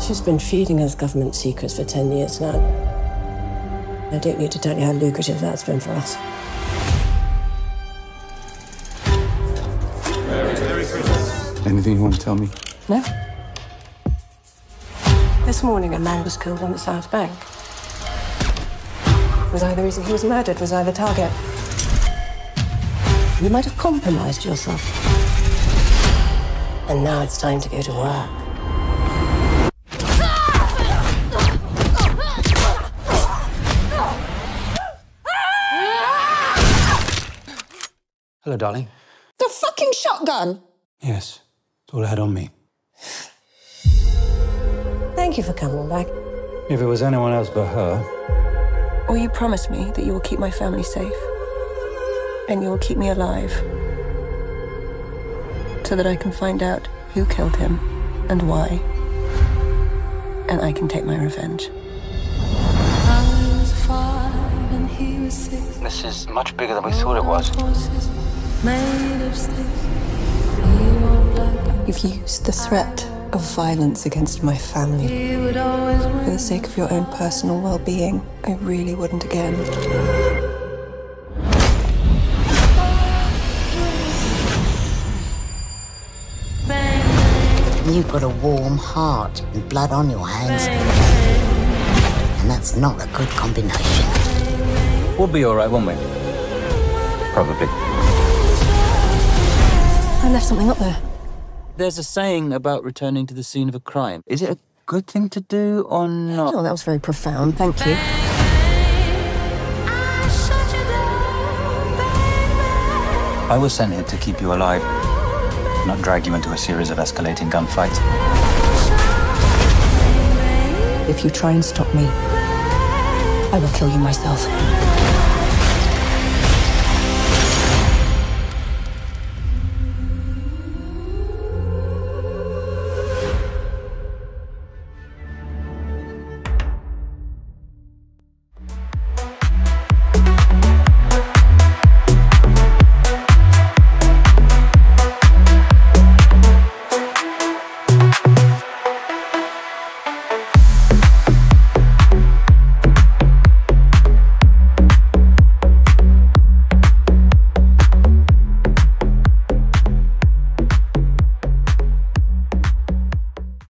She's been feeding us government secrets for 10 years now. I don't need to tell you how lucrative that's been for us. Anything you want to tell me? No. This morning, a man was killed on the South Bank. Was I the reason he was murdered? Was I the target? You might have compromised yourself. And now it's time to go to work. Hello, darling. The fucking shotgun! Yes, it's all I had on me. Thank you for coming back. If it was anyone else but her... Will you promise me that you will keep my family safe? And you will keep me alive? So that I can find out who killed him and why. And I can take my revenge. I was 5 and he was 6. This is much bigger than we thought it was. Made of sticks. We were black. You've used the threat of violence against my family. He would always win. For the sake of your own personal well-being, I really wouldn't again. You've got a warm heart and blood on your hands. And that's not a good combination. We'll be all right, won't we? Probably. I left something up there. There's a saying about returning to the scene of a crime. Is it a good thing to do or not? Oh, that was very profound. Thank you. I was sent here to keep you alive, not drag you into a series of escalating gunfights. If you try and stop me, I will kill you myself.